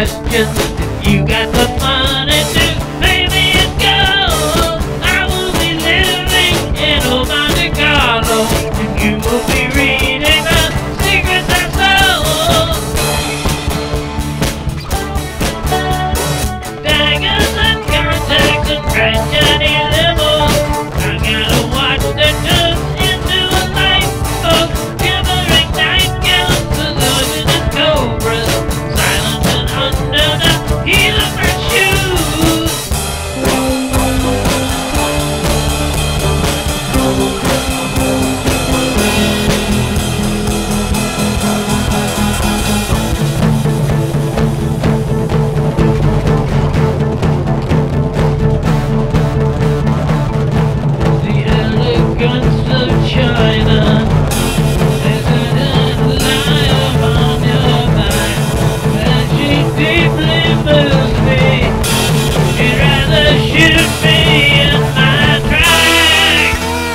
questions. You got the money to pay me in gold. I will be living in old Monte Carlo, and you will be reading the secrets I sold. Daggers and carrot tags and bright shiny limos. I got a watch that turns into a light bulb, shivering night gowns, poisonous cobras, silent and under the heel of her shoes. The elegance of China, there's a lie upon your mind, and she deeply moves me. She'd rather shoot me in my tracks.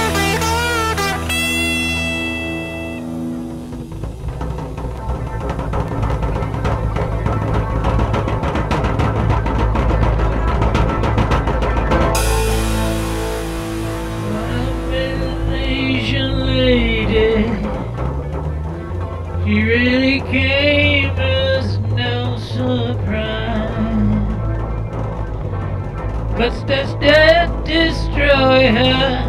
I'm an Asian lady. She really came as no surprise. But does that destroy her?